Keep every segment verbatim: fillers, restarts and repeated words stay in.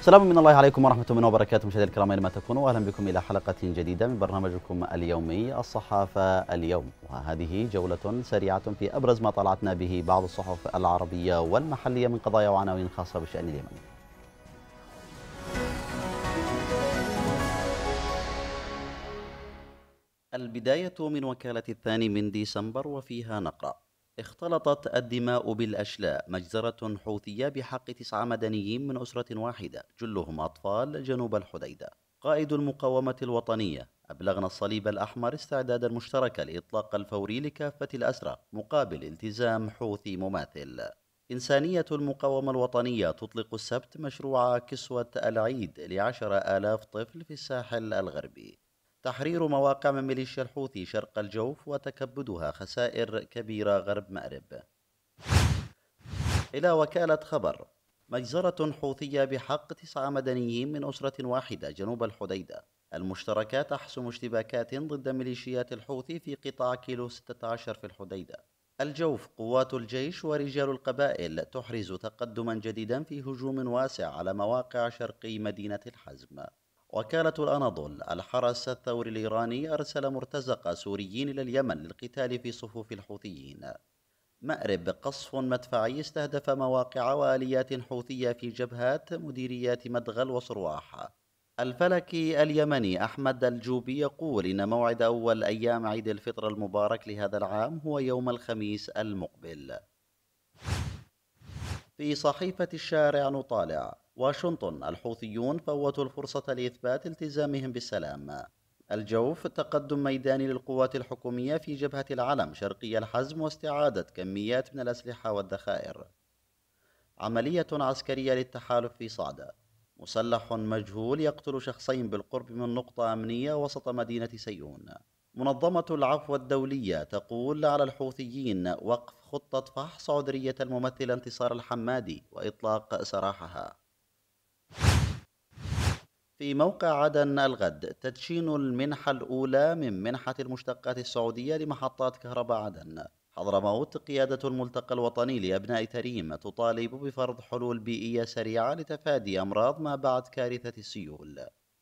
سلام من الله عليكم ورحمة الله وبركاته. مشاهدينا الكرام أينما تكونوا، أهلا بكم إلى حلقة جديدة من برنامجكم اليومي الصحافة اليوم، وهذه جولة سريعة في أبرز ما طلعتنا به بعض الصحف العربية والمحلية من قضايا وعناوين خاصة بالشأن اليمني. البداية من وكالة الثاني من ديسمبر، وفيها نقرأ: اختلطت الدماء بالأشلاء، مجزرة حوثية بحق تسعة مدنيين من أسرة واحدة جلهم أطفال جنوب الحديدة. قائد المقاومة الوطنية: أبلغنا الصليب الأحمر استعدادا مشتركا لإطلاق الفوري لكافة الأسرى مقابل التزام حوثي مماثل. إنسانية المقاومة الوطنية تطلق السبت مشروع كسوة العيد لعشر آلاف طفل في الساحل الغربي. تحرير مواقع من ميليشيا الحوثي شرق الجوف وتكبدها خسائر كبيرة غرب مأرب. إلى وكالة خبر: مجزرة حوثية بحق تسعة مدنيين من أسرة واحدة جنوب الحديدة. المشتركة تحسم اشتباكات ضد ميليشيات الحوثي في قطاع كيلو ستة عشر في الحديدة. الجوف: قوات الجيش ورجال القبائل تحرز تقدما جديدا في هجوم واسع على مواقع شرقي مدينة الحزم. وكالة الأناضول: الحرس الثوري الإيراني أرسل مرتزقة سوريين إلى اليمن للقتال في صفوف الحوثيين. مأرب: قصف مدفعي استهدف مواقع وآليات حوثية في جبهات مديريات مدغل وصرواح. الفلكي اليمني أحمد الجوبي يقول إن موعد أول أيام عيد الفطر المبارك لهذا العام هو يوم الخميس المقبل. في صحيفة الشارع نطالع: واشنطن: الحوثيون فوتوا الفرصة لإثبات التزامهم بالسلام. الجوف: تقدم ميداني للقوات الحكومية في جبهة العلم شرقي الحزم واستعادة كميات من الأسلحة والذخائر. عملية عسكرية للتحالف في صعدة: مسلح مجهول يقتل شخصين بالقرب من نقطة أمنية وسط مدينة سيئون. منظمة العفو الدولية تقول على الحوثيين وقف خطة فحص عذرية الممثل انتصار الحمادي وإطلاق سراحها. في موقع عدن الغد: تدشين المنحة الأولى من منحة المشتقات السعودية لمحطات كهرباء عدن. حضرموت: قيادة الملتقى الوطني لأبناء تريم تطالب بفرض حلول بيئية سريعة لتفادي أمراض ما بعد كارثة السيول.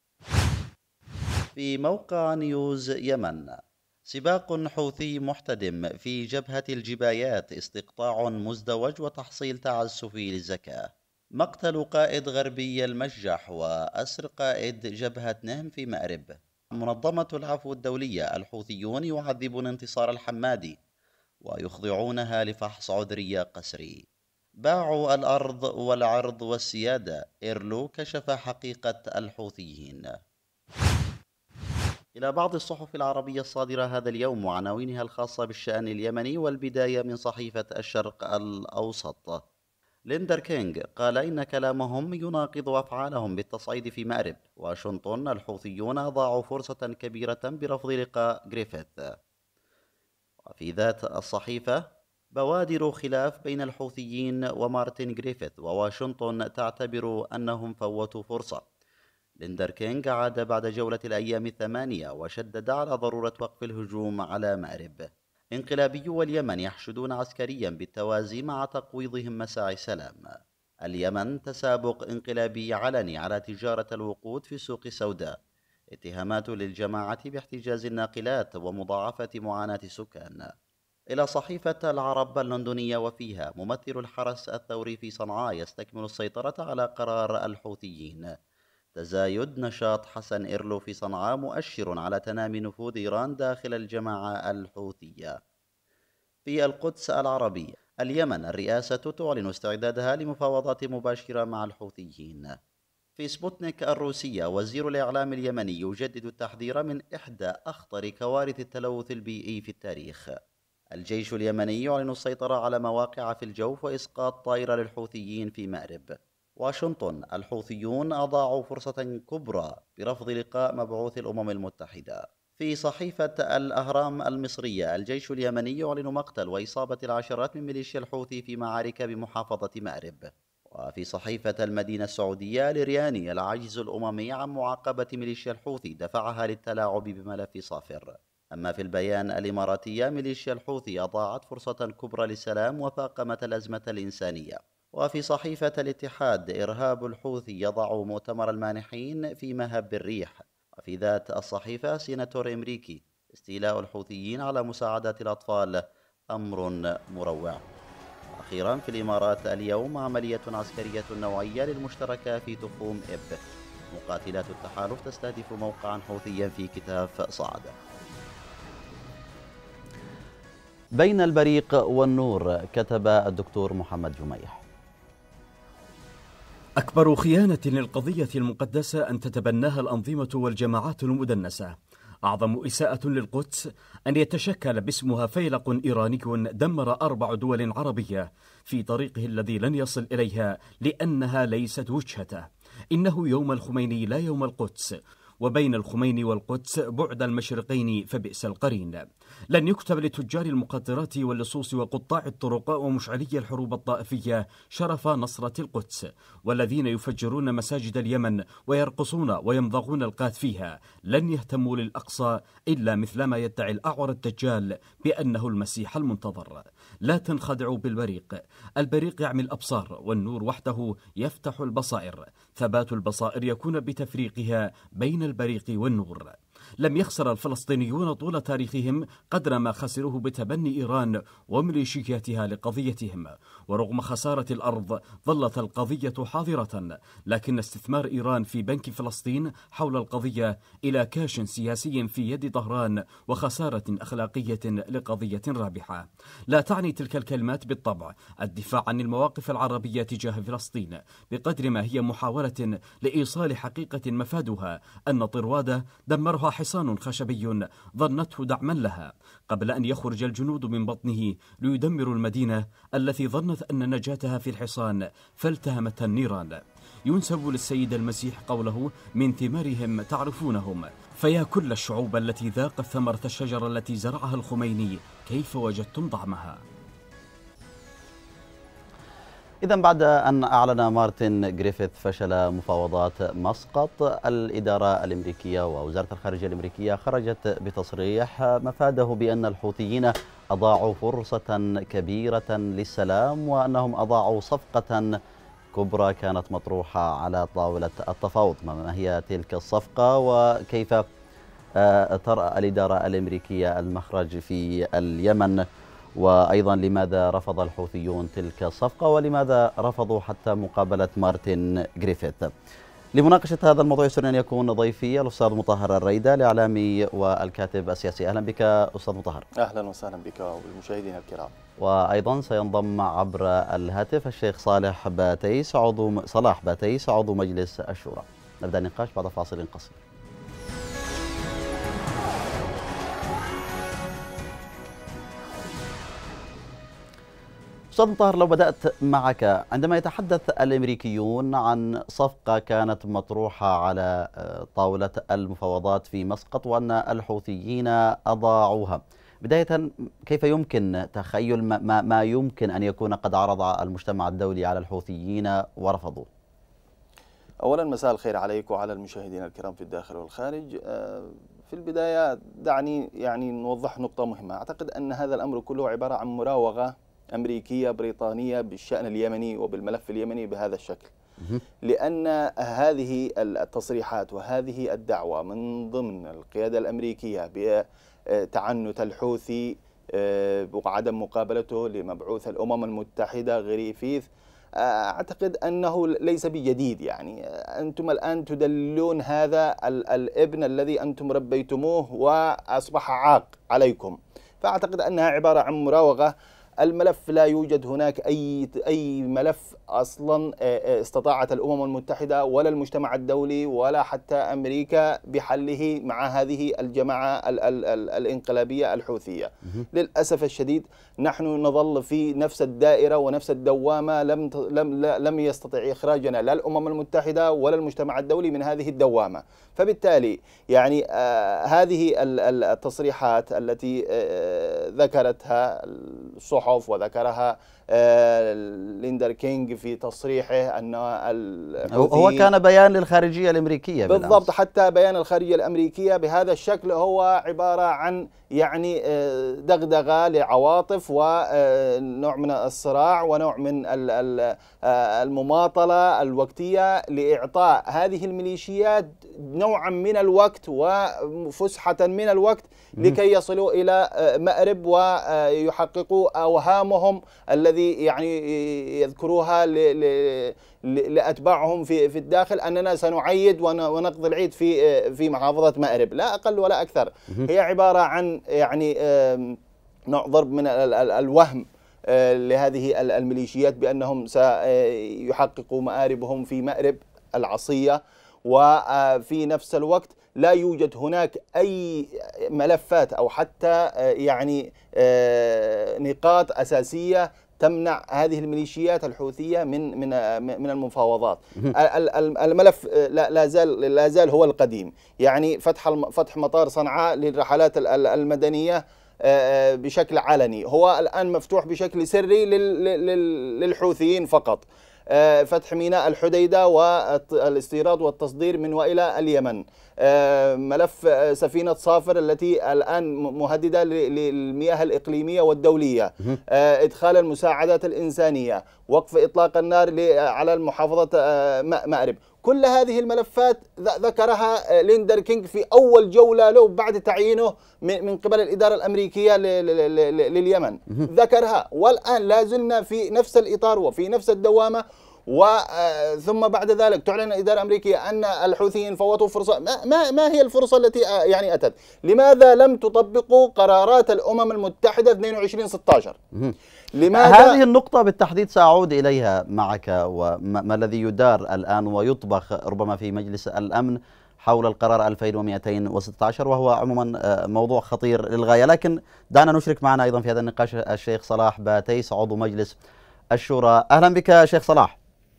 في موقع نيوز يمن: سباق حوثي محتدم في جبهة الجبايات، استقطاع مزدوج وتحصيل تعسفي للزكاة. مقتل قائد غربي المجح وأسر قائد جبهة نهم في مأرب. منظمة العفو الدولية: الحوثيون يعذبون انتصار الحمادي ويخضعونها لفحص عذرية قسري. باعوا الأرض والعرض والسيادة، إيرلو كشف حقيقة الحوثيين. إلى بعض الصحف العربية الصادرة هذا اليوم وعناوينها الخاصة بالشأن اليمني، والبداية من صحيفة الشرق الأوسط. ليندر كينغ قال إن كلامهم يناقض أفعالهم بالتصعيد في مأرب. واشنطن: الحوثيون أضاعوا فرصة كبيرة برفض لقاء غريفيث. وفي ذات الصحيفة: بوادر خلاف بين الحوثيين ومارتن غريفيث، وواشنطن تعتبر أنهم فوتوا فرصة. ليندر كينغ عاد بعد جولة الأيام الثمانية وشدد على ضرورة وقف الهجوم على مأرب. انقلابيو اليمن يحشدون عسكريا بالتوازي مع تقويضهم مساعي سلام. اليمن: تسابق انقلابي علني على تجارة الوقود في السوق السوداء. اتهامات للجماعة باحتجاز الناقلات ومضاعفة معاناة السكان. إلى صحيفة العرب اللندنية، وفيها: ممثل الحرس الثوري في صنعاء يستكمل السيطرة على قرار الحوثيين. تزايد نشاط حسن إيرلو في صنعاء مؤشر على تنامي نفوذ إيران داخل الجماعة الحوثية. في القدس العربية: اليمن: الرئاسة تعلن استعدادها لمفاوضات مباشرة مع الحوثيين. في سبوتنيك الروسية: وزير الإعلام اليمني يجدد التحذير من إحدى أخطر كوارث التلوث البيئي في التاريخ. الجيش اليمني يعلن السيطرة على مواقع في الجوف وإسقاط طائرة للحوثيين في مأرب. واشنطن: الحوثيون أضاعوا فرصة كبرى برفض لقاء مبعوث الأمم المتحدة. في صحيفة الأهرام المصرية: الجيش اليمني يعلن مقتل وإصابة العشرات من ميليشيا الحوثي في معارك بمحافظة مأرب. وفي صحيفة المدينة السعودية: الرياني: العجز الأممي عن معاقبة ميليشيا الحوثي دفعها للتلاعب بملف صافر. أما في البيان الإماراتية: ميليشيا الحوثي أضاعت فرصة كبرى للسلام وفاقمت الأزمة الإنسانية. وفي صحيفة الاتحاد: إرهاب الحوثي يضع مؤتمر المانحين في مهب الريح. وفي ذات الصحيفة: سيناتور أمريكي: استيلاء الحوثيين على مساعدة الأطفال أمر مروع. أخيرا في الإمارات اليوم: عملية عسكرية نوعية للمشتركة في تخوم إب. مقاتلات التحالف تستهدف موقعا حوثيا في كتاف صعد. بين البريق والنور، كتب الدكتور محمد جميح: أكبر خيانة للقضية المقدسة أن تتبناها الأنظمة والجماعات المدنسة. أعظم إساءة للقدس أن يتشكل باسمها فيلق إيراني دمر أربع دول عربية في طريقه الذي لن يصل إليها لأنها ليست وجهته. إنه يوم الخميني لا يوم القدس، وبين الخميني والقدس بعد المشرقين فبئس القرين. لن يكتب لتجار المخدرات واللصوص وقطاع الطرق ومشعلي الحروب الطائفية شرف نصرة القدس، والذين يفجرون مساجد اليمن ويرقصون ويمضغون القات فيها لن يهتموا للأقصى إلا مثلما يدعي الأعور الدجال بأنه المسيح المنتظر. لا تنخدعوا بالبريق، البريق يعمي الأبصار، والنور وحده يفتح البصائر. ثبات البصائر يكون بتفريقها بين البريق والنور. لم يخسر الفلسطينيون طول تاريخهم قدر ما خسروه بتبني إيران وميليشياتها لقضيتهم. ورغم خسارة الأرض ظلت القضية حاضرة، لكن استثمار إيران في بنك فلسطين حول القضية إلى كاش سياسي في يد طهران وخسارة أخلاقية لقضية رابحة. لا تعني تلك الكلمات بالطبع الدفاع عن المواقف العربية تجاه فلسطين، بقدر ما هي محاولة لإيصال حقيقة مفادها أن طروادة دمرها حصان خشبي ظنته دعما لها، قبل أن يخرج الجنود من بطنه ليدمروا المدينة التي ظنت أن نجاتها في الحصان فالتهمتها النيران. ينسب للسيد المسيح قوله: من ثمارهم تعرفونهم. فيا كل الشعوب التي ذاقت ثمرة الشجرة التي زرعها الخميني، كيف وجدتم طعمها؟ إذا بعد أن أعلن مارتن جريفيث فشل مفاوضات مسقط، الإدارة الأمريكية ووزارة الخارجية الأمريكية خرجت بتصريح مفاده بأن الحوثيين أضاعوا فرصة كبيرة للسلام، وأنهم أضاعوا صفقة كبرى كانت مطروحة على طاولة التفاوض. ما هي تلك الصفقة، وكيف ترى الإدارة الأمريكية المخرج في اليمن؟ وأيضا لماذا رفض الحوثيون تلك الصفقة، ولماذا رفضوا حتى مقابلة مارتن جريفيث؟ لمناقشة هذا الموضوع يسرني أن يكون ضيفي الأستاذ مطهر الريدة، الإعلامي والكاتب السياسي. أهلا بك أستاذ مطهر. أهلا وسهلا بك والمشاهدين الكرام. وأيضا سينضم عبر الهاتف الشيخ صالح باتيس عضو صلاح باتيس عضو مجلس الشورى. نبدأ النقاش بعد فاصل قصير. أستاذ مطهر، لو بدأت معك، عندما يتحدث الأمريكيون عن صفقة كانت مطروحة على طاولة المفاوضات في مسقط وأن الحوثيين أضاعوها، بداية كيف يمكن تخيل ما, ما يمكن أن يكون قد عرض المجتمع الدولي على الحوثيين ورفضوه؟ أولا مساء الخير عليك وعلى المشاهدين الكرام في الداخل والخارج. في البداية دعني يعني نوضح نقطة مهمة. أعتقد أن هذا الأمر كله عبارة عن مراوغة أمريكية بريطانية بالشأن اليمني وبالملف اليمني بهذا الشكل، لأن هذه التصريحات وهذه الدعوة من ضمن القيادة الأمريكية بتعنت الحوثي وعدم مقابلته لمبعوث الأمم المتحدة غريفيث، أعتقد أنه ليس بجديد. يعني أنتم الآن تدلون هذا الابن الذي أنتم ربيتموه وأصبح عاق عليكم، فأعتقد أنها عبارة عن مراوغة. الملف لا يوجد هناك أي أي ملف أصلا استطاعت الأمم المتحدة ولا المجتمع الدولي ولا حتى أمريكا بحله مع هذه الجماعة ال ال ال الانقلابية الحوثية. للأسف الشديد نحن نظل في نفس الدائرة ونفس الدوامة، لم لم لم يستطع إخراجنا لا الأمم المتحدة ولا المجتمع الدولي من هذه الدوامة. فبالتالي يعني آه هذه التصريحات التي آه ذكرتها الصحف وذكرها ليندر كينغ في تصريحه أن هو كان بيان للخارجية الأمريكية بالضبط بالأمس. حتى بيان الخارجية الأمريكية بهذا الشكل هو عبارة عن يعني دغدغة لعواطف ونوع من الصراع ونوع من المماطلة الوقتية لإعطاء هذه الميليشيات نوعا من الوقت وفسحة من الوقت لكي يصلوا إلى مأرب ويحققوا أوهامهم الذي يعني يذكروها لأتباعهم في في الداخل أننا سنعيد ونقضي العيد في في محافظة مأرب، لا أقل ولا أكثر. هي عبارة عن يعني نوع ضرب من الوهم لهذه الميليشيات بأنهم سيحققوا مآربهم في مأرب العصية، وفي نفس الوقت لا يوجد هناك أي ملفات أو حتى يعني نقاط أساسية تمنع هذه الميليشيات الحوثية من من من المفاوضات. الملف لا زال لا زال هو القديم، يعني فتح فتح مطار صنعاء للرحلات المدنية بشكل علني هو الآن مفتوح بشكل سري للحوثيين فقط. فتح ميناء الحديدة والاستيراد والتصدير من وإلى اليمن. ملف سفينة صافر التي الآن مهددة للمياه الإقليمية والدولية. إدخال المساعدات الإنسانية، وقف إطلاق النار على المحافظة مأرب. كل هذه الملفات ذكرها ليندر كينغ في أول جولة له بعد تعيينه من قبل الإدارة الأمريكية لليمن، ذكرها، والآن لازلنا في نفس الإطار وفي نفس الدوامة. وثم بعد ذلك تعلن الإدارة الأمريكية أن الحوثيين فوتوا فرصة. ما, ما هي الفرصة التي يعني أتت؟ لماذا لم تطبقوا قرارات الأمم المتحدة اثنين وعشرين ستة عشر؟ لماذا؟ هذه النقطة بالتحديد سأعود إليها معك، وما الذي يدار الآن ويطبخ ربما في مجلس الأمن حول القرار ألفين ومئتين وستة عشر، وهو عموما موضوع خطير للغاية. لكن دعنا نشرك معنا أيضا في هذا النقاش الشيخ صلاح باتيس عضو مجلس الشورى. أهلا بك شيخ صلاح.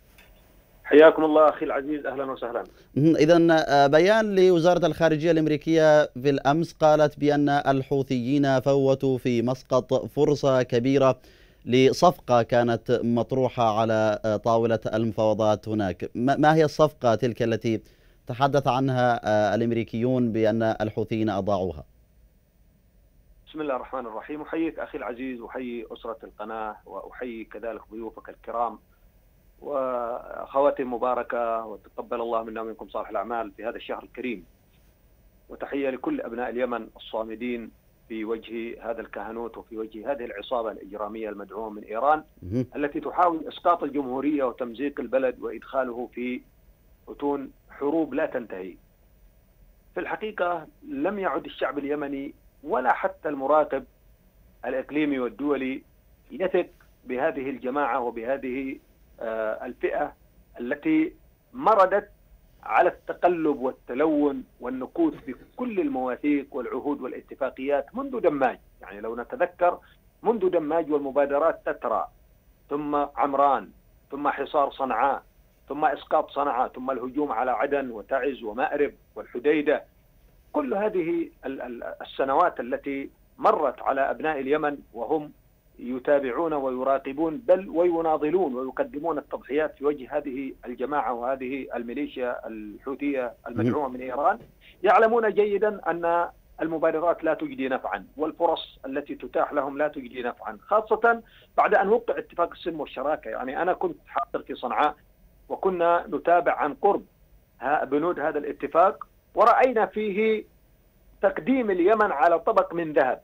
حياكم الله أخي العزيز، أهلا وسهلا. إذن بيان لوزارة الخارجية الأمريكية في الأمس قالت بأن الحوثيين فوتوا في مسقط فرصة كبيرة لصفقة كانت مطروحة على طاولة المفاوضات هناك. ما هي الصفقة تلك التي تحدث عنها الأمريكيون بأن الحوثيين أضاعوها؟ بسم الله الرحمن الرحيم. أحييك أخي العزيز وأحيي أسرة القناة وأحيي كذلك ضيوفك الكرام وأخواتي المباركة، وتقبل الله منا ومنكم صالح الأعمال في هذا الشهر الكريم. وتحية لكل أبناء اليمن الصامدين في وجه هذا الكهنوت وفي وجه هذه العصابة الإجرامية المدعومة من إيران التي تحاول إسقاط الجمهورية وتمزيق البلد وإدخاله في أتون حروب لا تنتهي. في الحقيقة لم يعد الشعب اليمني ولا حتى المراقب الإقليمي والدولي يثق بهذه الجماعة وبهذه الفئة التي مردت على التقلب والتلون والنقوص في كل المواثيق والعهود والاتفاقيات منذ دماج. يعني لو نتذكر منذ دماج والمبادرات تترى، ثم عمران، ثم حصار صنعاء، ثم إسقاط صنعاء، ثم الهجوم على عدن وتعز ومأرب والحديدة. كل هذه السنوات التي مرت على أبناء اليمن وهم يتابعون ويراقبون بل ويناضلون ويقدمون التضحيات في وجه هذه الجماعة وهذه الميليشيا الحوثية المدعومة من إيران، يعلمون جيدا أن المبادرات لا تجدي نفعا والفرص التي تتاح لهم لا تجدي نفعا، خاصة بعد أن وقع اتفاق السلم والشراكة. يعني أنا كنت حاضر في صنعاء وكنا نتابع عن قرب بنود هذا الاتفاق، ورأينا فيه تقديم اليمن على طبق من ذهب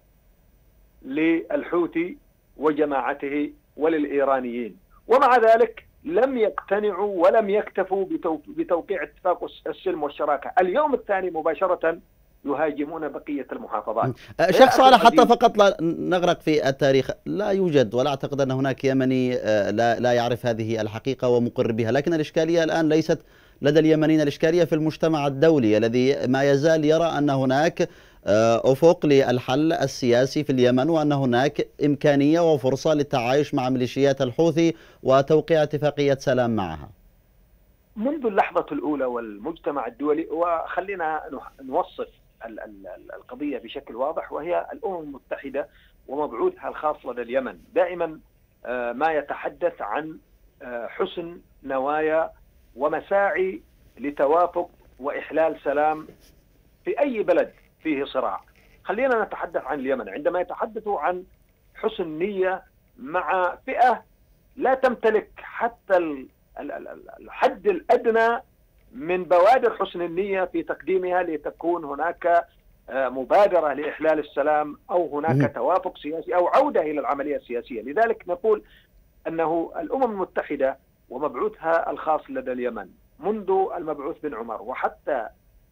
للحوثي وجماعته وللإيرانيين، ومع ذلك لم يقتنعوا ولم يكتفوا بتوقيع اتفاق السلم والشراكة. اليوم الثاني مباشرة يهاجمون بقية المحافظات. شيخ صالح، حتى فقط لا نغرق في التاريخ، لا يوجد ولا أعتقد أن هناك يمني لا, لا يعرف هذه الحقيقة ومقر بها، لكن الإشكالية الآن ليست لدى اليمنيين، الإشكالية في المجتمع الدولي الذي ما يزال يرى أن هناك أفق للحل السياسي في اليمن، وأن هناك إمكانية وفرصة للتعايش مع ميليشيات الحوثي وتوقيع اتفاقية سلام معها منذ اللحظة الأولى. والمجتمع الدولي، وخلينا نوصف القضية بشكل واضح، وهي الأمم المتحدة ومبعوثها الخاص لدى اليمن دائما ما يتحدث عن حسن نوايا ومساعي لتوافق وإحلال سلام في أي بلد فيه صراع. خلينا نتحدث عن اليمن. عندما يتحدثوا عن حسن نية مع فئة لا تمتلك حتى الحد الأدنى من بوادر حسن النية في تقديمها لتكون هناك مبادرة لإحلال السلام أو هناك توافق سياسي أو عودة إلى العملية السياسية. لذلك نقول أنه الأمم المتحدة ومبعوثها الخاص لدى اليمن منذ المبعوث بن عمر وحتى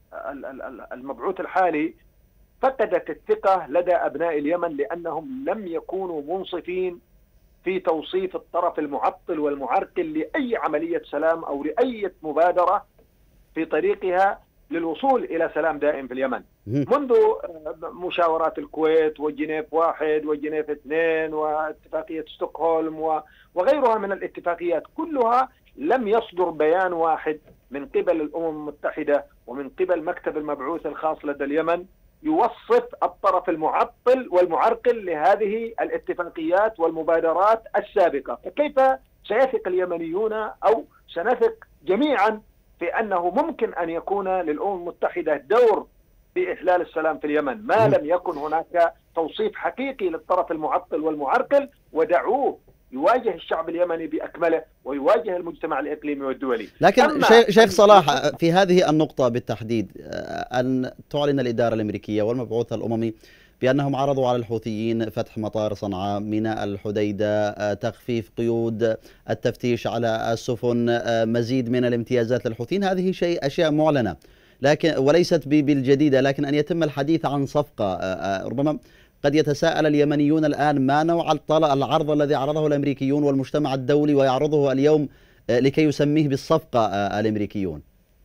المبعوث الحالي فقدت الثقة لدى أبناء اليمن لأنهم لم يكونوا منصفين في توصيف الطرف المعطل والمعرقل لأي عملية سلام أو لأي مبادرة في طريقها للوصول إلى سلام دائم في اليمن. منذ مشاورات الكويت وجنيف واحد وجنيف اثنين واتفاقية ستوكهولم وغيرها من الاتفاقيات كلها لم يصدر بيان واحد من قبل الأمم المتحدة ومن قبل مكتب المبعوث الخاص لدى اليمن يوصف الطرف المعطل والمعرقل لهذه الاتفاقيات والمبادرات السابقة. فكيف سيثق اليمنيون أو سنثق جميعا في أنه ممكن أن يكون للأمم المتحدة دور في إحلال السلام في اليمن ما لم يكن هناك توصيف حقيقي للطرف المعطل والمعرقل ودعوه يواجه الشعب اليمني بأكمله ويواجه المجتمع الإقليمي والدولي. لكن شيخ صلاح في هذه النقطة بالتحديد أن تعلن الإدارة الأمريكية والمبعوث الأممي بأنهم عرضوا على الحوثيين فتح مطار صنعاء، ميناء الحديدة، تخفيف قيود، التفتيش على السفن، مزيد من الامتيازات للحوثيين. هذه شيء أشياء معلنة لكن وليست بالجديدة، لكن أن يتم الحديث عن صفقة ربما قد يتساءل اليمنيون الآن ما نوع العرض الذي عرضه الأمريكيون والمجتمع الدولي ويعرضه اليوم لكي يسميه بالصفقة الأمريكيون.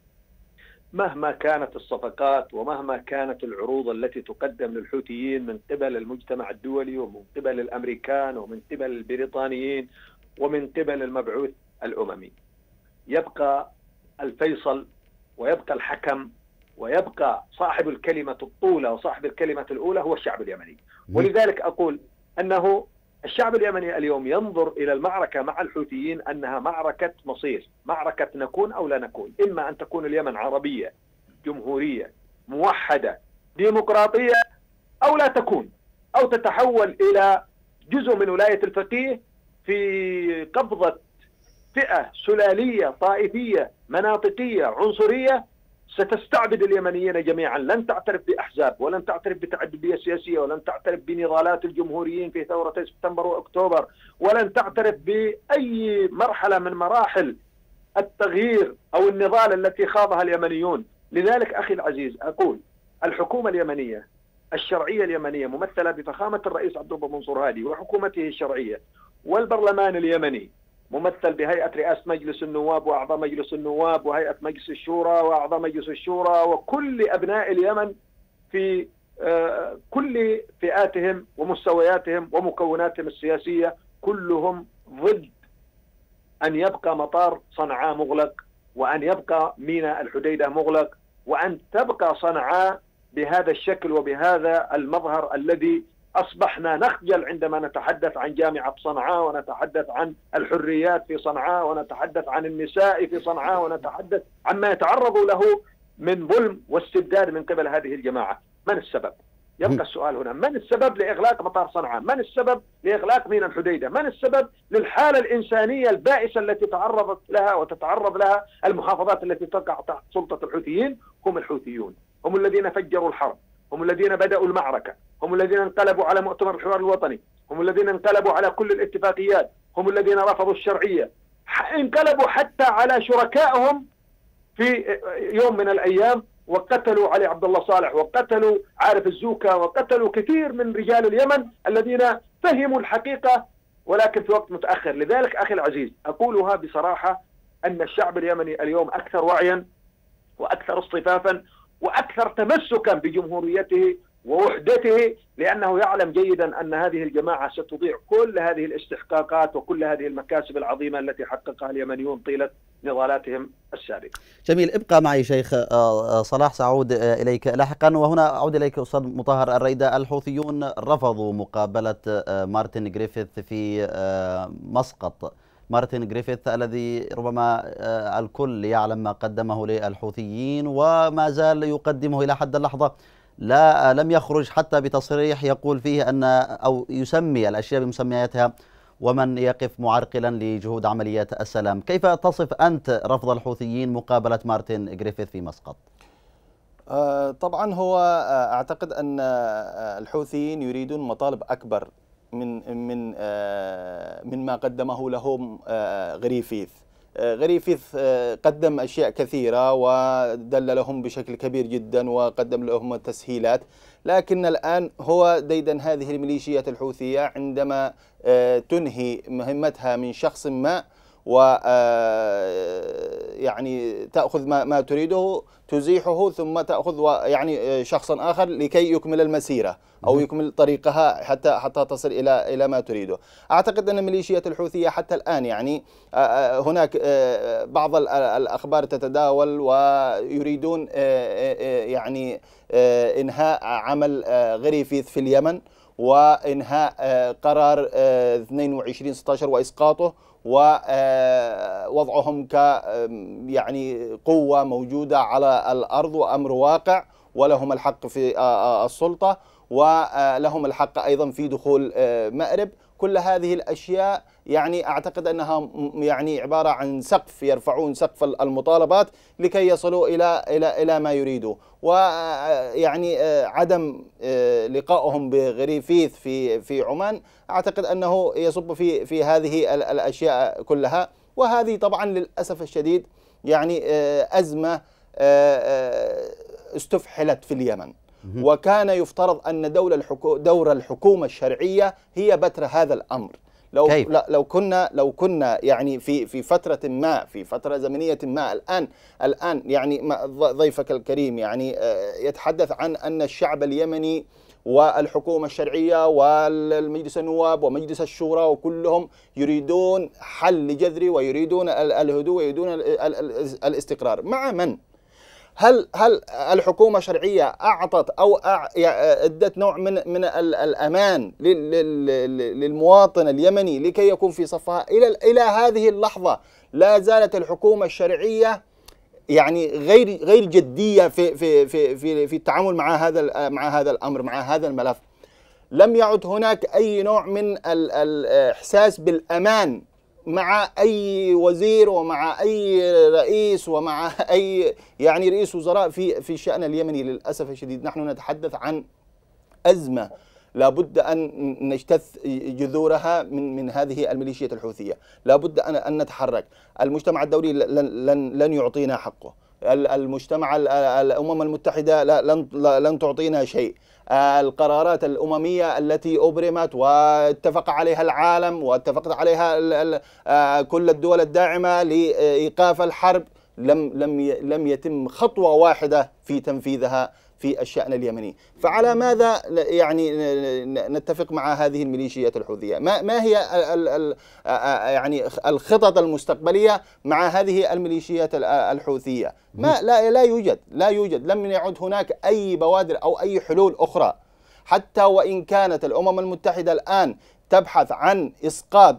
مهما كانت الصفقات ومهما كانت العروض التي تقدم للحوثيين من قبل المجتمع الدولي ومن قبل الأمريكان ومن قبل البريطانيين ومن قبل المبعوث الأممي، يبقى الفيصل ويبقى الحكم ويبقى صاحب الكلمة الطولة وصاحب الكلمة الأولى هو الشعب اليمني. ولذلك أقول أنه الشعب اليمني اليوم ينظر إلى المعركة مع الحوثيين أنها معركة مصير، معركة نكون أو لا نكون. إما أن تكون اليمن عربية جمهورية موحدة ديمقراطية أو لا تكون، أو تتحول إلى جزء من ولاية الفقيه في قبضة فئة سلالية طائفية مناطقية عنصرية ستستعبد اليمنيين جميعا. لن تعترف بأحزاب ولن تعترف بتعددية سياسية ولن تعترف بنضالات الجمهوريين في ثورة سبتمبر وأكتوبر ولن تعترف بأي مرحلة من مراحل التغيير أو النضال التي خاضها اليمنيون. لذلك أخي العزيز أقول الحكومة اليمنية الشرعية اليمنية ممثلة بفخامة الرئيس عبد الله منصور هادي وحكومته الشرعية، والبرلمان اليمني ممثل بهيئة رئاسة مجلس النواب وأعضاء مجلس النواب وهيئة مجلس الشورى وأعضاء مجلس الشورى وكل أبناء اليمن في كل فئاتهم ومستوياتهم ومكوناتهم السياسية، كلهم ضد أن يبقى مطار صنعاء مغلق وأن يبقى ميناء الحديدة مغلق وأن تبقى صنعاء بهذا الشكل وبهذا المظهر الذي أصبحنا نخجل عندما نتحدث عن جامعة صنعاء ونتحدث عن الحريات في صنعاء ونتحدث عن النساء في صنعاء ونتحدث عما يتعرض له من ظلم واستبداد من قبل هذه الجماعة. من السبب؟ يبقى السؤال هنا، من السبب لإغلاق مطار صنعاء؟ من السبب لإغلاق ميناء الحديدة؟ من السبب للحالة الإنسانية البائسة التي تعرضت لها وتتعرض لها المحافظات التي تقع تحت سلطة الحوثيين؟ هم الحوثيون، هم الذين فجروا الحرب، هم الذين بدأوا المعركة، هم الذين انقلبوا على مؤتمر الحوار الوطني، هم الذين انقلبوا على كل الاتفاقيات، هم الذين رفضوا الشرعية، انقلبوا حتى على شركائهم في يوم من الأيام وقتلوا علي عبد الله صالح وقتلوا عارف الزوكا وقتلوا كثير من رجال اليمن الذين فهموا الحقيقة ولكن في وقت متأخر. لذلك أخي العزيز أقولها بصراحة أن الشعب اليمني اليوم أكثر وعيا وأكثر اصطفافا وأكثر تمسكا بجمهوريته ووحدته، لأنه يعلم جيدا أن هذه الجماعة ستضيع كل هذه الاستحقاقات وكل هذه المكاسب العظيمة التي حققها اليمنيون طيلة نضالاتهم السابقة. جميل، ابقى معي شيخ صلاح، سأعود إليك لاحقا. وهنا أعود إليك أستاذ مطهر الريدة. الحوثيون رفضوا مقابلة مارتن جريفيث في مسقط. مارتن جريفيث الذي ربما الكل يعلم ما قدمه للحوثيين وما زال يقدمه إلى حد اللحظة، لا لم يخرج حتى بتصريح يقول فيه أن أو يسمي الأشياء بمسمياتها ومن يقف معرقلا لجهود عمليات السلام. كيف تصف أنت رفض الحوثيين مقابلة مارتن جريفيث في مسقط؟ آه طبعا هو آه أعتقد أن آه الحوثيين يريدون مطالب أكبر من من آه من ما قدمه لهم آه غريفيث. آه غريفيث آه قدم أشياء كثيرة ودللهم بشكل كبير جدا وقدم لهم تسهيلات، لكن الآن هو ديدن هذه الميليشيات الحوثية عندما آه تنهي مهمتها من شخص ما و يعني تأخذ ما, ما تريده تزيحه ثم تأخذ يعني شخصا آخر لكي يكمل المسيرة أو يكمل طريقها حتى حتى تصل إلى إلى ما تريده. أعتقد أن الميليشيات الحوثية حتى الآن يعني هناك بعض الأخبار تتداول ويريدون يعني إنهاء عمل غريفيث في اليمن وإنهاء قرار اثنين وعشرين ستة عشر وإسقاطه ووضعهم ك يعني قوة موجودة على الأرض وأمر واقع، ولهم الحق في السلطة ولهم الحق أيضا في دخول مأرب. كل هذه الأشياء يعني أعتقد أنها يعني عبارة عن سقف، يرفعون سقف المطالبات لكي يصلوا إلى إلى إلى ما يريدوا. ويعني عدم لقائهم بغريفيث في في عمان أعتقد أنه يصب في في هذه الأشياء كلها. وهذه طبعا للأسف الشديد يعني أزمة استفحلت في اليمن، وكان يفترض أن دور الحكو دور الحكومة الشرعية هي بتر هذا الأمر. لو كيف؟ لو كنا لو كنا يعني في في فترة ما في فترة زمنية ما الآن الآن يعني ضيفك الكريم يعني يتحدث عن أن الشعب اليمني والحكومة الشرعية والمجلس النواب ومجلس الشورى وكلهم يريدون حل جذري ويريدون الهدوء ويريدون الاستقرار. مع من؟ هل هل الحكومة الشرعية أعطت أو أدت نوع من من الأمان للمواطن اليمني لكي يكون في صفها؟ إلى إلى هذه اللحظة لا زالت الحكومة الشرعية يعني غير غير جدية في في في في في التعامل مع هذا مع هذا الأمر، مع هذا الملف. لم يعد هناك أي نوع من الإحساس بالأمان مع أي وزير ومع أي رئيس ومع أي يعني رئيس وزراء في في الشأن اليمني. للأسف الشديد نحن نتحدث عن أزمة لابد أن نجتث جذورها من من هذه الميليشيات الحوثية. لابد أن أن نتحرك. المجتمع الدولي لن لن لن يعطينا حقه. المجتمع الأمم المتحدة لن لن تعطينا شيء. القرارات الأممية التي أبرمت واتفق عليها العالم واتفقت عليها كل الدول الداعمة لإيقاف الحرب لم لم لم يتم خطوة واحدة في تنفيذها في الشأن اليمني. فعلى ماذا يعني نتفق مع هذه الميليشيات الحوثية؟ ما ما هي ال ال يعني الخطط المستقبلية مع هذه الميليشيات الحوثية؟ ما لا لا يوجد لا يوجد لم يعد هناك أي بوادر أو أي حلول أخرى. حتى وإن كانت الأمم المتحدة الآن تبحث عن إسقاط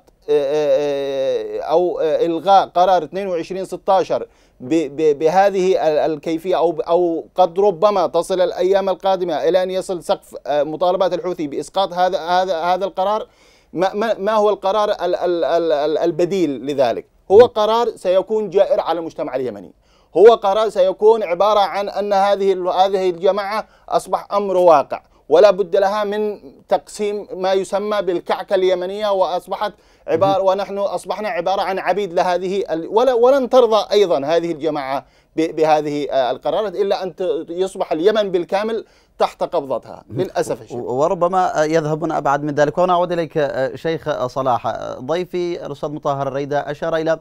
أو إلغاء قرار اثنين وعشرين ستة عشر بهذه الكيفية أو أو قد ربما تصل الأيام القادمة إلى أن يصل سقف مطالبات الحوثي بإسقاط هذا هذا هذا القرار. ما ما هو القرار البديل لذلك؟ هو قرار سيكون جائر على المجتمع اليمني. هو قرار سيكون عبارة عن أن هذه هذه الجماعة أصبح أمر واقع ولا بد لها من تقسيم ما يسمى بالكعكة اليمنية، وأصبحت عبارة ونحن أصبحنا عبارة عن عبيد لهذه ولا ولن ترضى أيضا هذه الجماعة بهذه القرارات إلا أن يصبح اليمن بالكامل تحت قبضتها للأسف الشديد. وربما يذهبون أبعد من ذلك. وأنا أعود إليك شيخ صلاح. ضيفي الأستاذ مطهر الريدة أشار إلى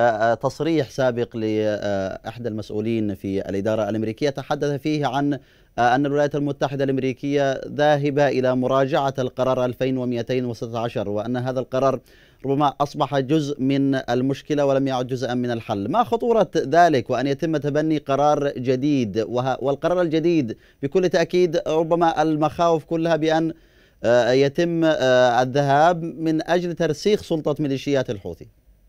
تصريح سابق لأحد المسؤولين في الإدارة الأمريكية تحدث فيه عن أن الولايات المتحدة الأمريكية ذاهبة إلى مراجعة القرار ألفين ومئتين وستة عشر، وأن هذا القرار ربما أصبح جزء من المشكلة ولم يعد جزءا من الحل. ما خطورة ذلك وأن يتم تبني قرار جديد، والقرار الجديد بكل تأكيد ربما المخاوف كلها بأن يتم الذهاب من أجل ترسيخ سلطة ميليشيات الحوثي؟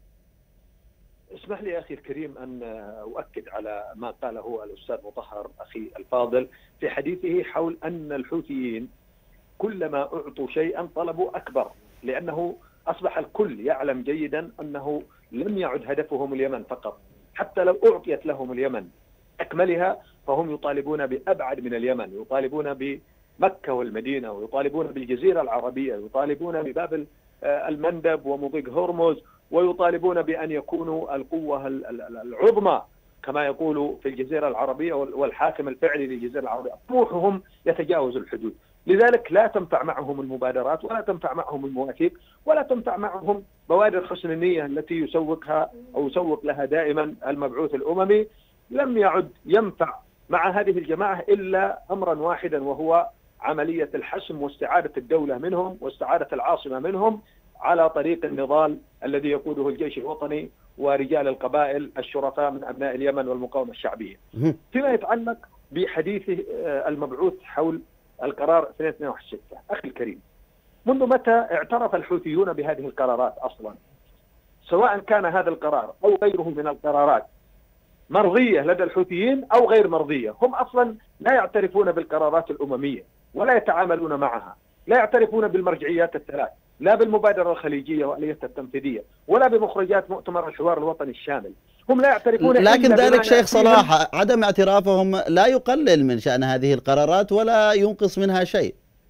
اسمح لي أخي الكريم أن أؤكد على ما قاله الأستاذ مطهر أخي الفاضل في حديثه حول أن الحوثيين كلما أعطوا شيئا طلبوا أكبر، لأنه أصبح الكل يعلم جيدا أنه لم يعد هدفهم اليمن فقط، حتى لو أعطيت لهم اليمن أكملها فهم يطالبون بأبعد من اليمن، يطالبون بمكة والمدينة، ويطالبون بالجزيرة العربية، يطالبون بباب المندب ومضيق هرمز، ويطالبون بأن يكونوا القوة العظمى كما يقولوا في الجزيرة العربية والحاكم الفعلي للجزيرة العربية. طموحهم يتجاوز الحدود، لذلك لا تنفع معهم المبادرات ولا تنفع معهم المواثيق ولا تنفع معهم بوادر حسن النية التي يسوقها أو يسوق لها دائما المبعوث الأممي. لم يعد ينفع مع هذه الجماعة إلا أمرا واحدا، وهو عملية الحسم واستعادة الدولة منهم واستعادة العاصمة منهم على طريق النضال الذي يقوده الجيش الوطني ورجال القبائل الشرفاء من أبناء اليمن والمقاومة الشعبية. فيما يتعلق بحديث المبعوث حول القرار اثنين اثنين واحد ستة، أخي الكريم، منذ متى اعترف الحوثيون بهذه القرارات أصلا؟ سواء كان هذا القرار أو غيره من القرارات مرضية لدى الحوثيين أو غير مرضية، هم أصلا لا يعترفون بالقرارات الأممية ولا يتعاملون معها، لا يعترفون بالمرجعيات الثلاث، لا بالمبادرة الخليجية وآليتها التنفيذية ولا بمخرجات مؤتمر الحوار الوطني الشامل. هم لا يعترفون. لكن ذلك شيخ صلاح عدم اعترافهم لا يقلل من شأن هذه القرارات ولا ينقص منها شيء.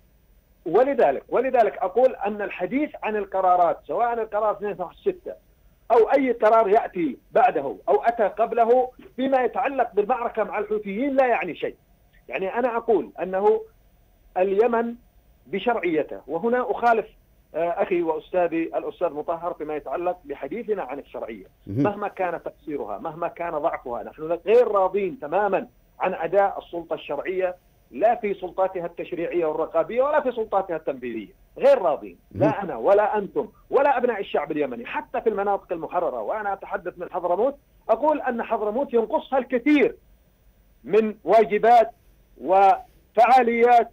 ولذلك ولذلك أقول أن الحديث عن القرارات سواء القرار اثنين اثنين واحد ستة أو أي قرار يأتي بعده أو أتى قبله فيما يتعلق بالمعركة مع الحوثيين لا يعني شيء. يعني أنا أقول أنه اليمن بشرعيته، وهنا أخالف أخي وأستاذي الأستاذ مطهر فيما يتعلق بحديثنا عن الشرعية، مهما كان تقصيرها مهما كان ضعفها، نحن غير راضين تماما عن أداء السلطة الشرعية لا في سلطاتها التشريعية والرقابية ولا في سلطاتها التنفيذية، غير راضين، لا أنا ولا أنتم ولا أبناء الشعب اليمني حتى في المناطق المحررة. وأنا أتحدث من حضرموت، أقول أن حضرموت ينقصها الكثير من واجبات وفعاليات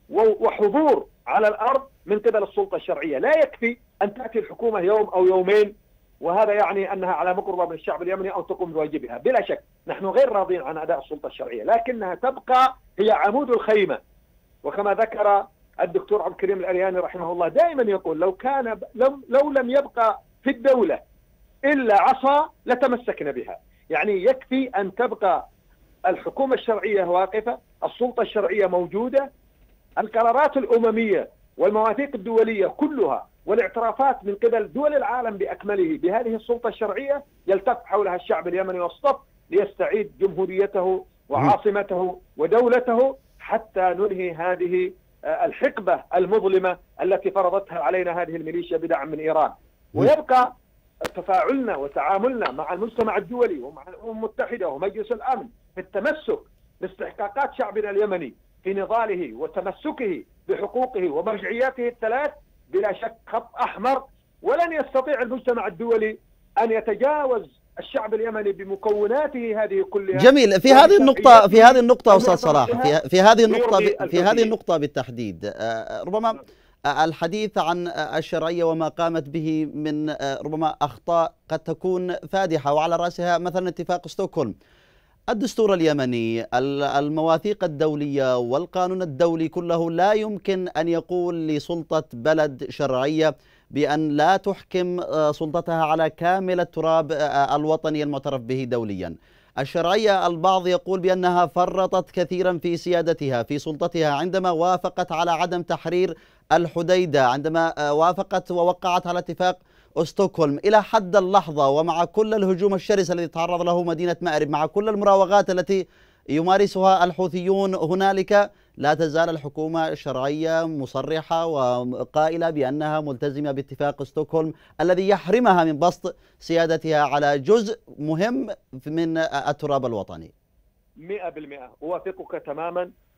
وحضور على الأرض من قبل السلطة الشرعية. لا يكفي أن تأتي الحكومة يوم أو يومين وهذا يعني أنها على مقربة من الشعب اليمني أو تقوم بواجبها. بلا شك نحن غير راضين عن أداء السلطة الشرعية، لكنها تبقى هي عمود الخيمة. وكما ذكر الدكتور عبد الكريم الأرياني رحمه الله دائما يقول لو كان لو, لو لم يبقى في الدولة إلا عصا لتمسكنا بها. يعني يكفي أن تبقى الحكومة الشرعية واقفة، السلطة الشرعية موجودة، القرارات الأممية والمواثيق الدولية كلها والاعترافات من قبل دول العالم بأكمله بهذه السلطة الشرعية يلتف حولها الشعب اليمني والصف ليستعيد جمهوريته وعاصمته ودولته حتى ننهي هذه الحقبة المظلمة التي فرضتها علينا هذه الميليشيا بدعم من إيران. ويبقى تفاعلنا وتعاملنا مع المجتمع الدولي ومع الأمم المتحدة ومجلس الأمن في التمسك باستحقاقات شعبنا اليمني في نضاله وتمسكه بحقوقه ومرجعياته الثلاث بلا شك خط أحمر، ولن يستطيع المجتمع الدولي أن يتجاوز الشعب اليمني بمكوناته هذه كلها. جميل. في هذه النقطة في هذه النقطة أستاذ صلاح في, في هذه النقطة في هذه النقطة بالتحديد ربما الحديث عن الشرعية وما قامت به من ربما أخطاء قد تكون فادحة، وعلى رأسها مثلا اتفاق ستوكهولم. الدستور اليمني، المواثيق الدولية والقانون الدولي كله لا يمكن أن يقول لسلطة بلد شرعية بأن لا تحكم سلطتها على كامل التراب الوطني المعترف به دوليا. الشرعية البعض يقول بأنها فرطت كثيرا في سيادتها في سلطتها عندما وافقت على عدم تحرير الحديدة، عندما وافقت ووقعت على اتفاق ستوكهولم. إلى حد اللحظة ومع كل الهجوم الشرس الذي تعرض له مدينة مأرب، مع كل المراوغات التي يمارسها الحوثيون هنالك، لا تزال الحكومة الشرعية مصرحة وقائلة بأنها ملتزمة باتفاق ستوكهولم الذي يحرمها من بسط سيادتها على جزء مهم من التراب الوطني. مئة بالمئة أوافقك تماما،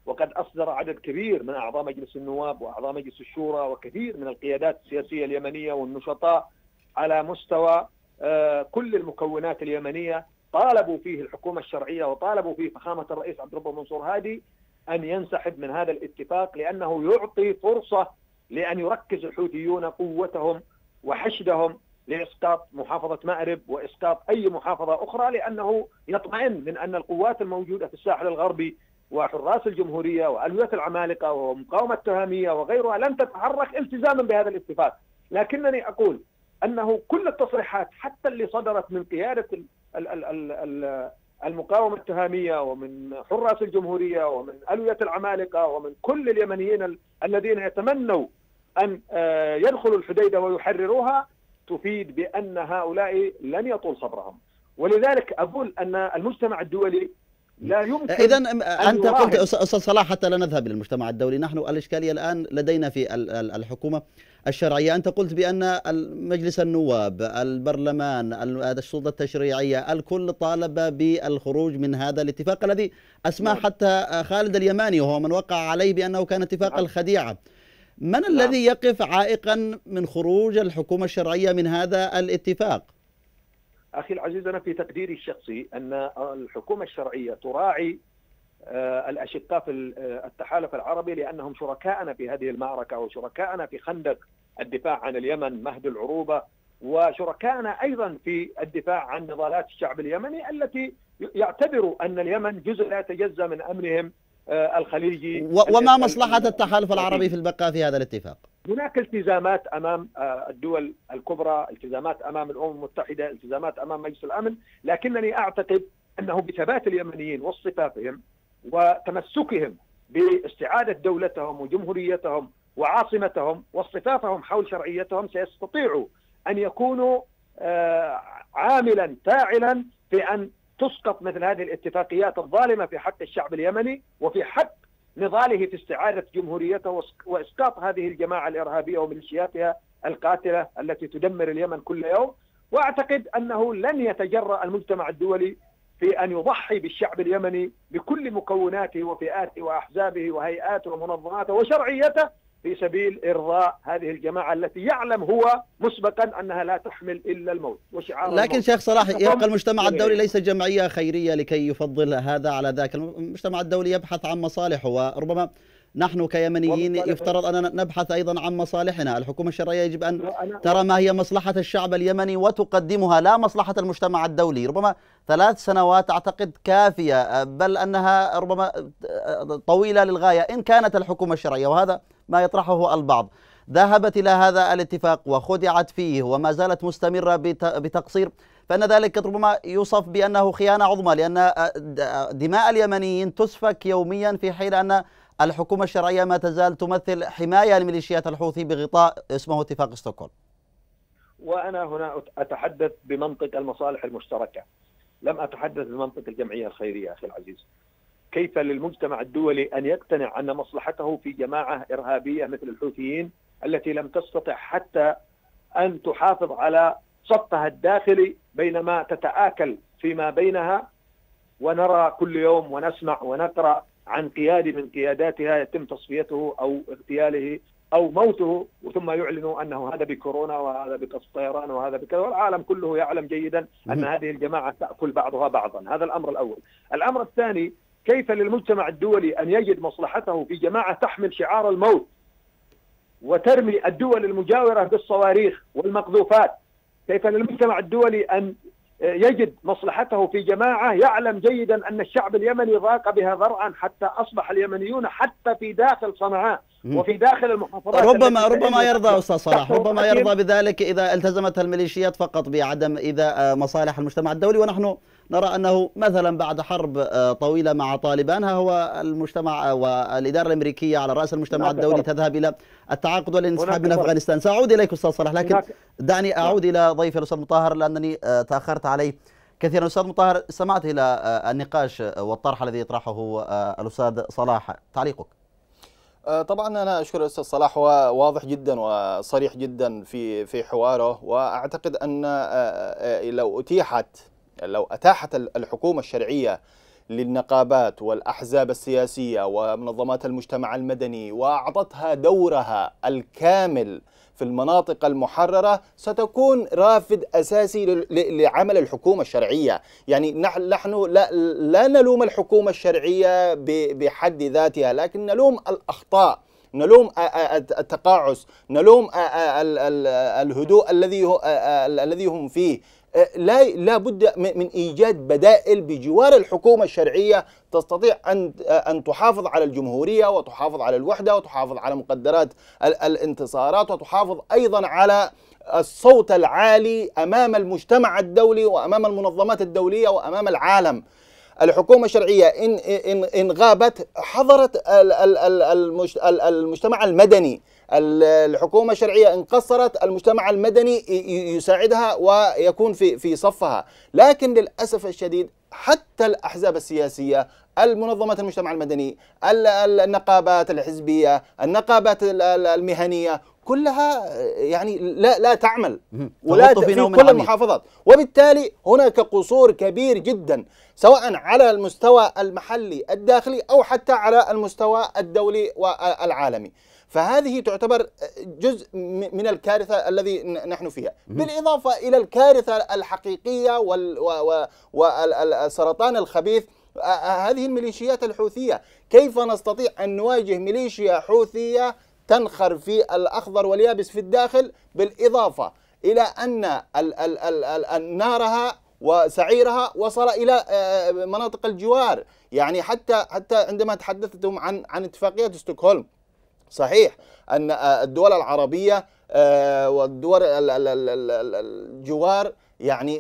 وقد أصدر عدد كبير من أعضاء مجلس النواب وأعضاء مجلس الشورى وكثير من القيادات السياسية اليمنية والنشطاء على مستوى كل المكونات اليمنية، طالبوا فيه الحكومة الشرعية وطالبوا فيه فخامة الرئيس عبد الرب منصور هادي أن ينسحب من هذا الاتفاق، لأنه يعطي فرصة لأن يركز الحوثيون قوتهم وحشدهم لإسقاط محافظة مأرب وإسقاط أي محافظة أخرى، لأنه يطمئن من أن القوات الموجودة في الساحل الغربي وحراس الجمهورية وألوية العمالقة ومقاومة التهامية وغيرها لن تتحرك التزاما بهذا الاتفاق. لكنني أقول أنه كل التصريحات حتى اللي صدرت من قيادة المقاومة التهامية ومن حراس الجمهورية ومن ألوية العمالقة ومن كل اليمنيين الذين يتمنوا أن يدخلوا الحديدة ويحرروها تفيد بأن هؤلاء لن يطول صبرهم. ولذلك أقول أن المجتمع الدولي لا يمكن. إذا أنت قلت أستاذ صلاح حتى لا نذهب للمجتمع الدولي، نحن الإشكالية الآن لدينا في الحكومة الشرعية. أنت قلت بأن مجلس النواب، البرلمان، السلطة التشريعية، الكل طالب بالخروج من هذا الاتفاق الذي أسماه حتى خالد اليماني وهو من وقع عليه بأنه كان اتفاق الخديعة. من نعم. الذي يقف عائقا من خروج الحكومة الشرعية من هذا الاتفاق؟ أخي العزيز، أنا في تقديري الشخصي أن الحكومة الشرعية تراعي الأشقاء في التحالف العربي لأنهم شركاءنا في هذه المعركة وشركاءنا في خندق الدفاع عن اليمن مهد العروبة، وشركاءنا أيضا في الدفاع عن نضالات الشعب اليمني التي يعتبروا أن اليمن جزء لا يتجزأ من أمنهم الخليجي. وما مصلحة التحالف العربي في البقاء في هذا الاتفاق؟ هناك التزامات أمام الدول الكبرى، التزامات أمام الأمم المتحدة، التزامات أمام مجلس الأمن، لكنني أعتقد أنه بثبات اليمنيين واصطفافهم وتمسكهم باستعادة دولتهم وجمهوريتهم وعاصمتهم واصطفافهم حول شرعيتهم سيستطيعوا أن يكونوا عاملا فاعلا في أن تسقط مثل هذه الاتفاقيات الظالمة في حق الشعب اليمني وفي حق نضاله في استعادة جمهوريته وإسقاط هذه الجماعة الإرهابية وميليشياتها القاتلة التي تدمر اليمن كل يوم. وأعتقد أنه لن يتجرأ المجتمع الدولي في أن يضحي بالشعب اليمني بكل مكوناته وفئاته وأحزابه وهيئاته ومنظماته وشرعيته في سبيل إرضاء هذه الجماعة التي يعلم هو مسبقا أنها لا تحمل إلا الموت وشعار لكن الموت. شيخ صلاح، يبقى المجتمع الدولي ليس جمعية خيرية لكي يفضل هذا على ذاك. المجتمع الدولي يبحث عن مصالحه، وربما نحن كيمنيين يفترض أننا نبحث أيضا عن مصالحنا. الحكومة الشرعية يجب أن ترى ما هي مصلحة الشعب اليمني وتقدمها، لا مصلحة المجتمع الدولي. ربما ثلاث سنوات أعتقد كافية، بل أنها ربما طويلة للغاية إن كانت الحكومة الشرعية، وهذا ما يطرحه البعض، ذهبت إلى هذا الاتفاق وخدعت فيه وما زالت مستمرة بتقصير، فإن ذلك ربما يوصف بأنه خيانة عظمى، لأن دماء اليمنيين تسفك يوميا في حين أن الحكومة الشرعية ما تزال تمثل حماية لميليشيات الحوثي بغطاء اسمه اتفاق ستوكهولم. وأنا هنا أتحدث بمنطق المصالح المشتركة، لم أتحدث بمنطق الجمعية الخيرية. أخي العزيز، كيف للمجتمع الدولي أن يقتنع أن مصلحته في جماعة إرهابية مثل الحوثيين التي لم تستطع حتى أن تحافظ على صفها الداخلي بينما تتآكل فيما بينها، ونرى كل يوم ونسمع ونقرأ عن قيادي من قياداتها يتم تصفيته أو اغتياله أو موته، ثم يعلنوا أنه هذا بكورونا وهذا بقصف طيران وهذا بكذا، والعالم كله يعلم جيدا أن هذه الجماعة تأكل بعضها بعضا. هذا الأمر الأول. الأمر الثاني، كيف للمجتمع الدولي أن يجد مصلحته في جماعة تحمل شعار الموت وترمي الدول المجاورة بالصواريخ والمقذوفات؟ كيف للمجتمع الدولي أن يجد مصلحته في جماعة يعلم جيدا أن الشعب اليمني ضاق بها ذرعا حتى أصبح اليمنيون حتى في داخل صنعاء وفي داخل المحافظات ربما ربما يرضى أستاذ صلاح، ربما يرضى بذلك إذا التزمت الميليشيات فقط بعدم إذا مصالح المجتمع الدولي، ونحن نرى أنه مثلا بعد حرب طويلة مع طالبان ها هو المجتمع والإدارة الأمريكية على رأس المجتمع الدولي تذهب إلى التعاقد والانسحاب من أفغانستان. سأعود إليك أستاذ صلاح، لكن دعني أعود إلى ضيفي الأستاذ مطهر لأنني تأخرت عليه كثيرا. أستاذ مطهر، استمعت إلى النقاش والطرح الذي يطرحه الأستاذ صلاح، تعليقك؟ طبعا أنا أشكر الأستاذ صلاح، واضح جدا وصريح جدا في في حواره، وأعتقد أن لو أتيحت لو أتاحت الحكومة الشرعية للنقابات والأحزاب السياسية ومنظمات المجتمع المدني وأعطتها دورها الكامل في المناطق المحررة، ستكون رافد أساسي لعمل الحكومة الشرعية. يعني نحن لا, لا نلوم الحكومة الشرعية بحد ذاتها، لكن نلوم الأخطاء، نلوم التقاعس، نلوم الهدوء الذي الذي هم فيه. لا لا بد من ايجاد بدائل بجوار الحكومه الشرعيه تستطيع ان ان تحافظ على الجمهوريه وتحافظ على الوحده وتحافظ على مقدرات الانتصارات وتحافظ ايضا على الصوت العالي امام المجتمع الدولي وامام المنظمات الدوليه وامام العالم. الحكومة الشرعية إن إن إن غابت حضرت المجتمع المدني، الحكومة الشرعية إن قصرت المجتمع المدني يساعدها ويكون في في صفها. لكن للأسف الشديد حتى الأحزاب السياسية، المنظمات المجتمع المدني، النقابات الحزبية، النقابات المهنية، كلها يعني لا لا تعمل ولا في كل المحافظات، وبالتالي هناك قصور كبير جدا سواء على المستوى المحلي الداخلي أو حتى على المستوى الدولي والعالمي. فهذه تعتبر جزء من الكارثة الذي نحن فيها، بالإضافة إلى الكارثة الحقيقية والسرطان الخبيث هذه الميليشيات الحوثية. كيف نستطيع أن نواجه ميليشيا حوثية تنخر في الأخضر واليابس في الداخل، بالإضافة إلى أن نارها وسعيرها وصل إلى مناطق الجوار؟ يعني حتى حتى عندما تحدثتم عن عن اتفاقية ستوكهولم، صحيح أن الدول العربية والدول الجوار يعني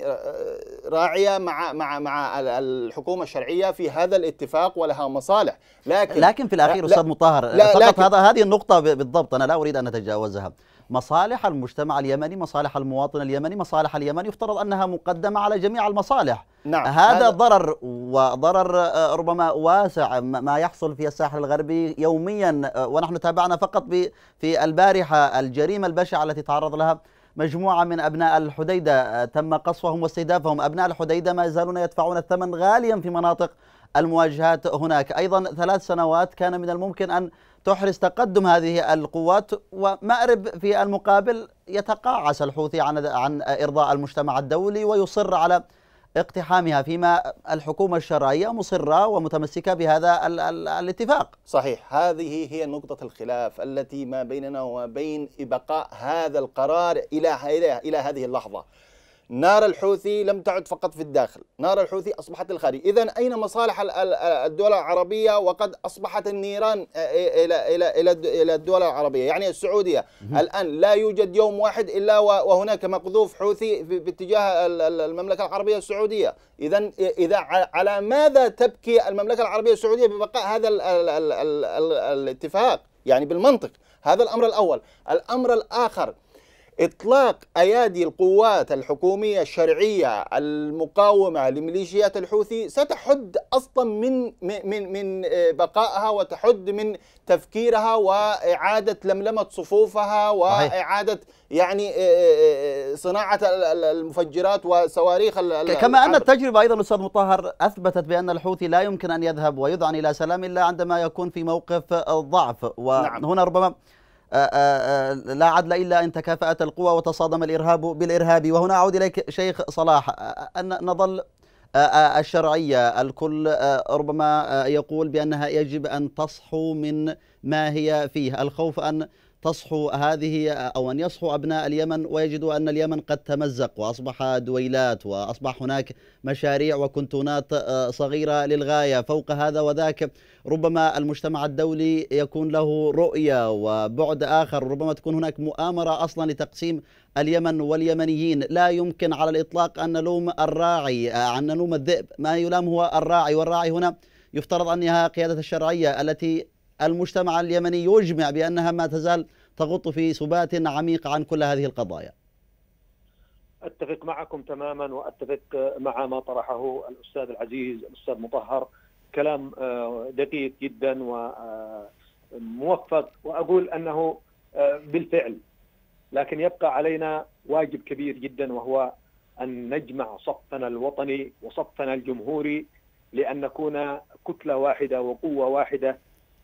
راعية مع مع مع الحكومة الشرعية في هذا الاتفاق ولها مصالح، لكن لكن في الأخير أستاذ مطهر فقط هذا هذه النقطة بالضبط أنا لا أريد أن أتجاوزها. مصالح المجتمع اليمني، مصالح المواطن اليمني، مصالح اليمن يفترض أنها مقدمة على جميع المصالح. نعم. هذا, هذا ضرر وضرر ربما واسع ما يحصل في الساحل الغربي يوميا، ونحن تابعنا فقط في البارحة الجريمة البشعة التي تعرض لها مجموعة من أبناء الحديدة، تم قصفهم واستهدافهم. أبناء الحديدة ما يزالون يدفعون الثمن غاليا في مناطق المواجهات هناك. أيضا ثلاث سنوات كان من الممكن أن تحرز تقدم هذه القوات، ومأرب في المقابل يتقاعس الحوثي عن عن إرضاء المجتمع الدولي ويصر على اقتحامها، فيما الحكومة الشرعية مصرة ومتمسكة بهذا ال ال الاتفاق. صحيح، هذه هي نقطة الخلاف التي ما بيننا وما بين بقاء هذا القرار إلى إلى إلى هذه اللحظة. نار الحوثي لم تعد فقط في الداخل، نار الحوثي أصبحت للخارج. إذن أين مصالح الدول العربية وقد أصبحت النيران إلى إلى إلى إلى الدول العربية؟ يعني السعودية الآن لا يوجد يوم واحد إلا وهناك مقذوف حوثي باتجاه المملكة العربية السعودية. إذن إذا على ماذا تبكي المملكة العربية السعودية ببقاء هذا ال ال ال ال ال الاتفاق؟ يعني بالمنطق هذا الأمر الأول. الأمر الآخر، إطلاق أيادي القوات الحكومية الشرعية المقاومة لميليشيات الحوثي ستحد أصلا من من من بقائها وتحد من تفكيرها وإعادة لملمة صفوفها وإعادة يعني صناعة المفجرات وصواريخ. كما أن التجربة أيضا أستاذ مطهر أثبتت بأن الحوثي لا يمكن أن يذهب ويذعن إلى سلام إلا عندما يكون في موقف ضعف، وهنا ربما آآ آآ لا عدل إلا إن تكافأت القوى وتصادم الإرهاب بالإرهاب. وهنا أعود إليك شيخ صلاح، أن نظل الشرعية الكل ربما يقول بأنها يجب أن تصحو من ما هي فيه، الخوف أن تصحو هذه أو أن يصحو أبناء اليمن ويجدوا أن اليمن قد تمزق وأصبح دويلات وأصبح هناك مشاريع وكنتونات صغيرة للغاية. فوق هذا وذاك ربما المجتمع الدولي يكون له رؤية وبعد آخر، ربما تكون هناك مؤامرة أصلا لتقسيم اليمن واليمنيين. لا يمكن على الإطلاق أن نلوم الراعي عن نلوم الذئب، ما يلام هو الراعي، والراعي هنا يفترض أنها قيادة الشرعية التي المجتمع اليمني يجمع بأنها ما تزال تغط في سبات عميق عن كل هذه القضايا. أتفق معكم تماما، وأتفق مع ما طرحه الأستاذ العزيز الأستاذ مطهر، كلام دقيق جدا وموفق، وأقول أنه بالفعل. لكن يبقى علينا واجب كبير جدا، وهو أن نجمع صفنا الوطني وصفنا الجمهوري لأن نكون كتلة واحدة وقوة واحدة.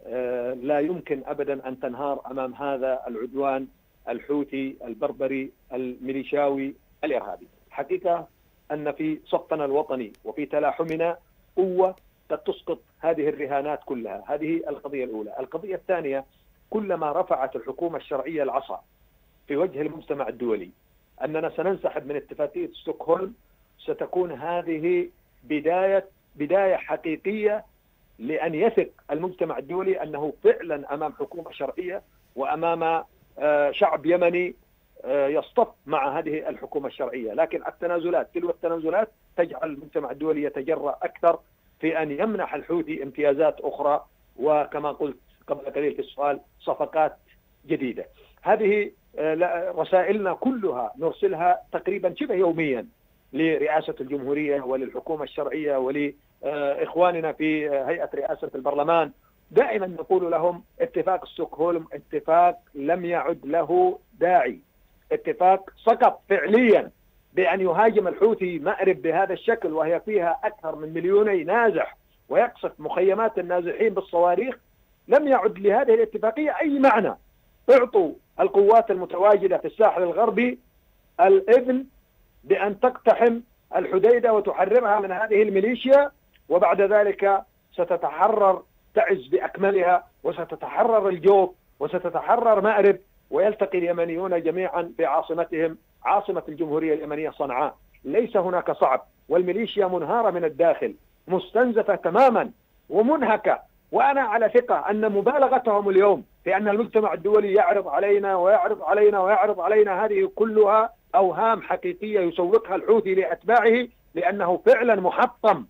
لا يمكن أبدا أن تنهار أمام هذا العدوان الحوثي البربري الميليشاوي الإرهابي. حقيقة أن في صفنا الوطني وفي تلاحمنا قوة قد تسقط هذه الرهانات كلها. هذه القضية الأولى. القضية الثانية، كلما رفعت الحكومة الشرعية العصا في وجه المجتمع الدولي أننا سننسحب من اتفاقية ستوكهولم، ستكون هذه بداية بداية حقيقية لأن يثق المجتمع الدولي أنه فعلا أمام حكومة شرعية وأمام شعب يمني يصطف مع هذه الحكومة الشرعية. لكن التنازلات تلو التنازلات تجعل المجتمع الدولي يتجرأ أكثر في أن يمنح الحوثي امتيازات أخرى، وكما قلت قبل قليل في السؤال صفقات جديدة. هذه رسائلنا كلها نرسلها تقريبا شبه يوميا لرئاسة الجمهورية وللحكومة الشرعية ولإخواننا في هيئة رئاسة البرلمان. دائما نقول لهم اتفاق ستوكهولم اتفاق لم يعد له داعي، اتفاق سقط فعليا بأن يهاجم الحوثي مأرب بهذا الشكل وهي فيها أكثر من مليوني نازح ويقصف مخيمات النازحين بالصواريخ. لم يعد لهذه الاتفاقية أي معنى. اعطوا القوات المتواجدة في الساحل الغربي الإذن بأن تقتحم الحديدة وتحررها من هذه الميليشيا، وبعد ذلك ستتحرر تعز بأكملها وستتحرر الجوف وستتحرر مأرب، ويلتقي اليمنيون جميعا بعاصمتهم عاصمة الجمهورية اليمنية صنعاء. ليس هناك صعب، والميليشيا منهارة من الداخل مستنزفة تماما ومنهكة. وأنا على ثقة أن مبالغتهم اليوم في أن المجتمع الدولي يعرض علينا ويعرض علينا ويعرض علينا هذه كلها أوهام حقيقية يسوقها الحوثي لأتباعه لأنه فعلا محطم.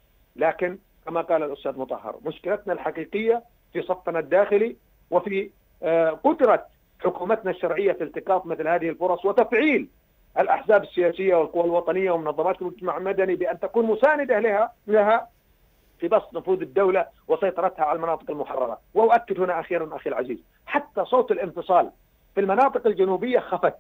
لكن كما قال الأستاذ مطهر، مشكلتنا الحقيقية في صفنا الداخلي وفي قدرة حكومتنا الشرعية في التقاط مثل هذه الفرص وتفعيل الأحزاب السياسية والقوى الوطنية ومنظمات المجتمع المدني بأن تكون مساندة لها لها في بسط نفوذ الدولة وسيطرتها على المناطق المحررة. وأؤكد هنا أخيرا أخي العزيز، حتى صوت الانفصال في المناطق الجنوبية خفت.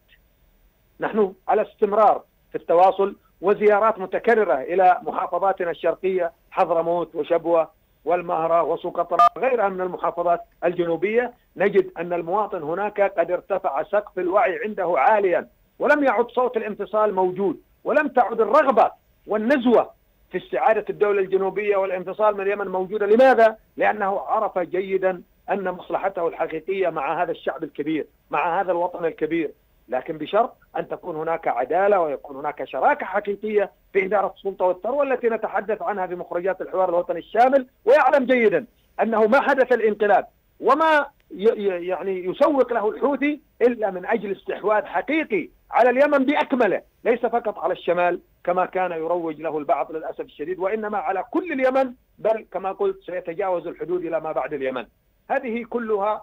نحن على استمرار في التواصل وزيارات متكررة إلى محافظاتنا الشرقية حضرموت وشبوة والمهرة وسقطرى وغيرها من المحافظات الجنوبية. نجد أن المواطن هناك قد ارتفع سقف الوعي عنده عاليا، ولم يعد صوت الانفصال موجود، ولم تعد الرغبة والنزوة في استعادة الدولة الجنوبية والانفصال من اليمن موجودة. لماذا؟ لأنه عرف جيدا أن مصلحته الحقيقية مع هذا الشعب الكبير، مع هذا الوطن الكبير، لكن بشرط أن تكون هناك عدالة ويكون هناك شراكة حقيقية في إدارة السلطة والثروة التي نتحدث عنها في مخرجات الحوار الوطني الشامل. ويعلم جيدا أنه ما حدث الانقلاب وما يعني يسوق له الحوثي إلا من أجل استحواذ حقيقي على اليمن بأكمله، ليس فقط على الشمال كما كان يروج له البعض للأسف الشديد، وإنما على كل اليمن، بل كما قلت سيتجاوز الحدود إلى ما بعد اليمن. هذه كلها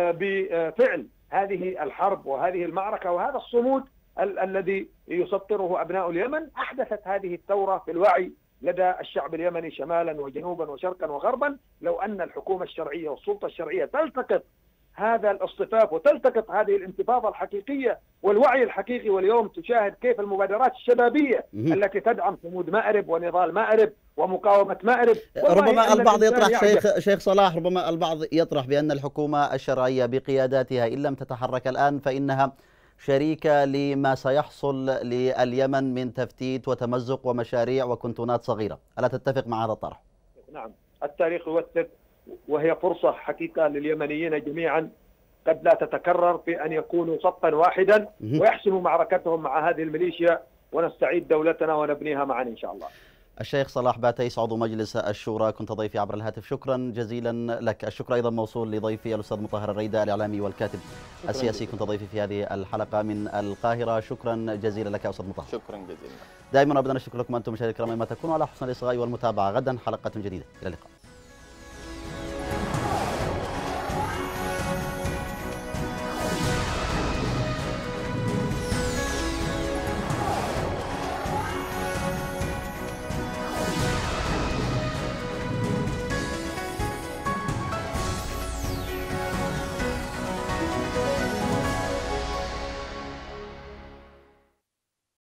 بفعل هذه الحرب وهذه المعركة وهذا الصمود ال الذي يسطره أبناء اليمن أحدثت هذه الثورة في الوعي لدى الشعب اليمني شمالا وجنوبا وشرقا وغربا. لو أن الحكومة الشرعية والسلطة الشرعية تلتقط هذا الاصطفاف وتلتقط هذه الانتفاضة الحقيقية والوعي الحقيقي، واليوم تشاهد كيف المبادرات الشبابية التي تدعم صمود مأرب ونضال مأرب ومقاومة مأرب. ربما البعض يطرح شيخ شيخ صلاح ربما البعض يطرح بأن الحكومة الشرعية بقياداتها إن لم تتحرك الآن فإنها شريكة لما سيحصل لليمن من تفتيت وتمزق ومشاريع وكنتونات صغيرة. ألا تتفق مع هذا الطرح؟ نعم، التاريخ يوثق، وهي فرصة حقيقة لليمنيين جميعا قد لا تتكرر في أن يكونوا صفا واحدا ويحسموا معركتهم مع هذه الميليشيا ونستعيد دولتنا ونبنيها معا إن شاء الله. الشيخ صلاح باتيس عضو مجلس الشورى كنت ضيفي عبر الهاتف، شكرا جزيلا لك. الشكر أيضا موصول لضيفي الأستاذ مطهر الريدة الإعلامي والكاتب السياسي، كنت ضيفي في هذه الحلقة من القاهرة. شكرا جزيلا لك يا أستاذ مطهر. شكرا جزيلا. دائما أبدا نشكر لكم أنتم مشاهدينا الكرام ما تكونوا على حسن الإصغاء والمتابعة. غدا حلقة جديدة، إلى اللقاء.